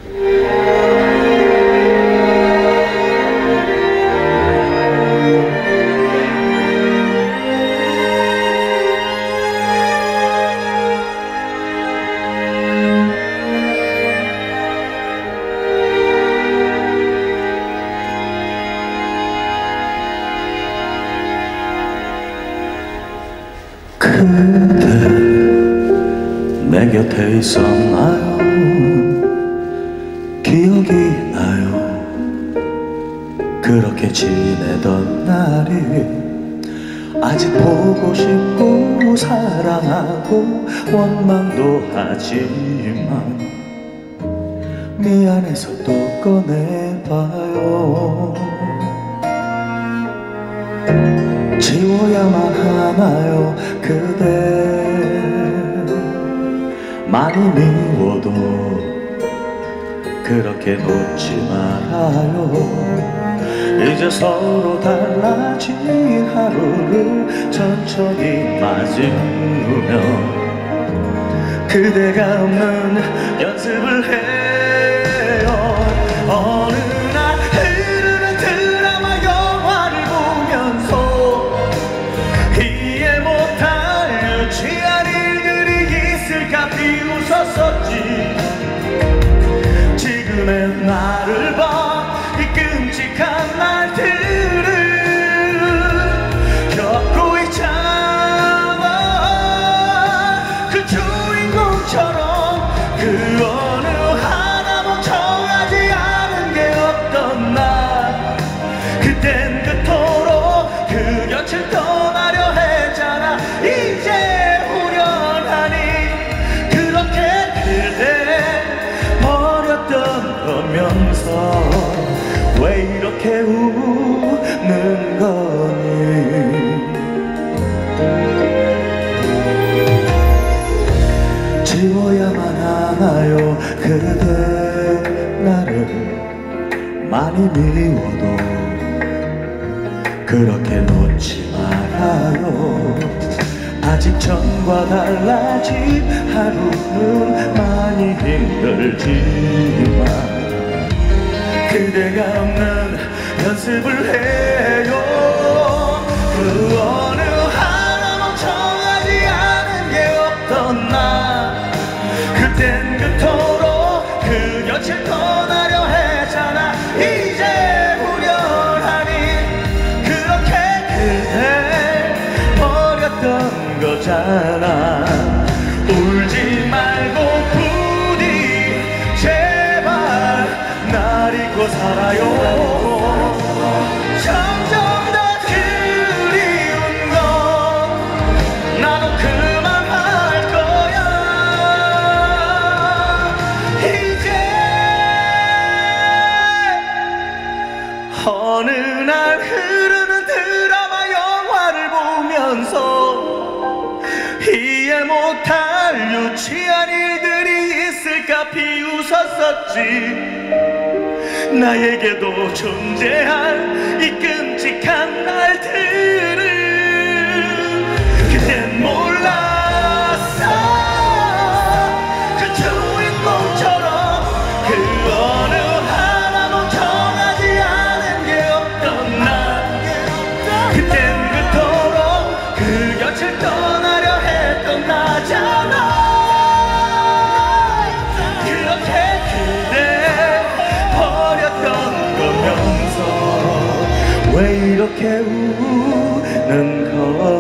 그대 내 곁에 있었나요? 기억이 나요. 그렇게 지내던 날이 아직 보고 싶고 사랑하고 원망도 하지만 미안해서 또 꺼내봐요. 지워야만 하나요 그대. 많이 미워도 그렇게 놓지 말아요. 이제 서로 달라진 하루를 천천히 맞으며 그대가 없는 연습을 해요. 어느 날 흐르는 드라마 영화를 보면서 이해 못할 유치한 일들이 있을까 비웃었었지. 지금의 나를 봐 이 끔찍한 말들을 겪고 있잖아. 그 주인공처럼 그 어느 하나 멍청하지 않은 게 없던 날. 그땐 그토록 그 곁을 떠나려 했잖아. 이제 후련하니 그렇게 그대 버렸던 거면서 왜 이렇게 우는 거니. 지워야만 하나요 그대. 나를 많이 미워도 그렇게 놓지 말아요. 아직 전과 달라진 하루는 많이 힘들지만 그대가 없는 연습을 해요. 그 어느 하나 멍청하지 않은 게 없던 날. 그땐 그토록 그 곁을 떠나려 했잖아. 이제 후련하니 그렇게 그대 버렸던 거잖아. 울지 말고 부디 제발 날 잊고 살아요. 점점 더 그리운 건 나도 그만할 거야. 이제 어느 날 흐르는 드라마 영화를 보면서 이해 못할 유치한 일들이 있을까 비웃었었지. 나에게도 존재할 이 끔찍한 날들을 그땐 몰랐어. 그 주인공처럼 그 어느 하나 멍청하지 않은 게 없던 날. 그땐 그토록 그 곁을 떠나려 했던 나잖아. 왜 이렇게 우는 거.